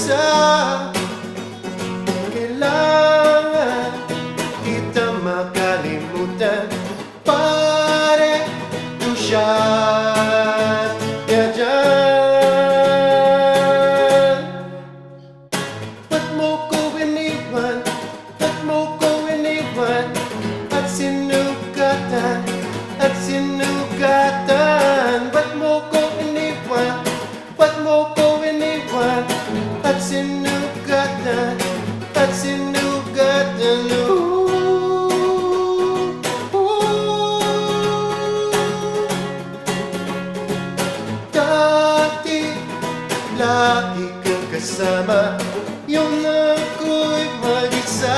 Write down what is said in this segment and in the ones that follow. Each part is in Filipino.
mag-isa. Kailangan kita makalimutan. Pare, to shot ya dyan. Ba't mo ko iniwan? Ba't mo ko iniwan? At sinugatan, at sinugatan. Ba't mo ko iniwan? Ba't mo ko iniwan? At sinugatan, at sinugatan. Dati, lagi kang kasama, yung ako'y mag-isa.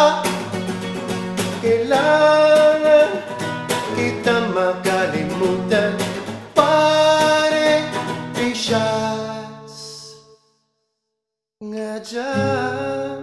Kailangan kita makalimutan. Pare, 3 shots nga dyan.